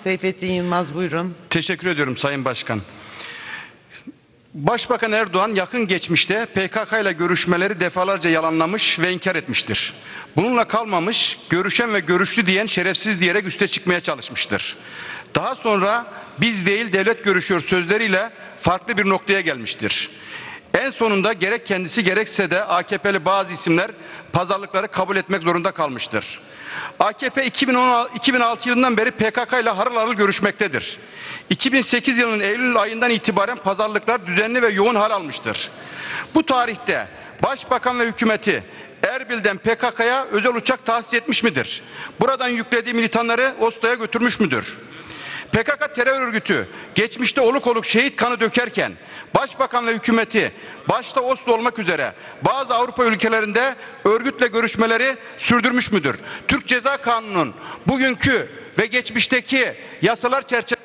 Seyfettin Yılmaz, buyurun. Teşekkür ediyorum Sayın Başkan. Başbakan Erdoğan yakın geçmişte PKK ile görüşmeleri defalarca yalanlamış ve inkar etmiştir. Bununla kalmamış, görüşen ve görüştü diyen şerefsiz diyerek üste çıkmaya çalışmıştır. Daha sonra biz değil devlet görüşüyor sözleriyle farklı bir noktaya gelmiştir. En sonunda gerek kendisi gerekse de AKP'li bazı isimler pazarlıkları kabul etmek zorunda kalmıştır. AKP 2006 yılından beri PKK ile harıl harıl görüşmektedir. 2008 yılının Eylül ayından itibaren pazarlıklar düzenli ve yoğun hal almıştır. Bu tarihte Başbakan ve hükümeti Erbil'den PKK'ya özel uçak tahsis etmiş midir? Buradan yüklediği militanları Oslo'ya götürmüş müdür? PKK terör örgütü geçmişte oluk oluk şehit kanı dökerken Başbakan ve hükümeti başta Oslo olmak üzere bazı Avrupa ülkelerinde örgütle görüşmeleri sürdürmüş müdür? Türk Ceza Kanunu'nun bugünkü ve geçmişteki yasalar çerçevesinde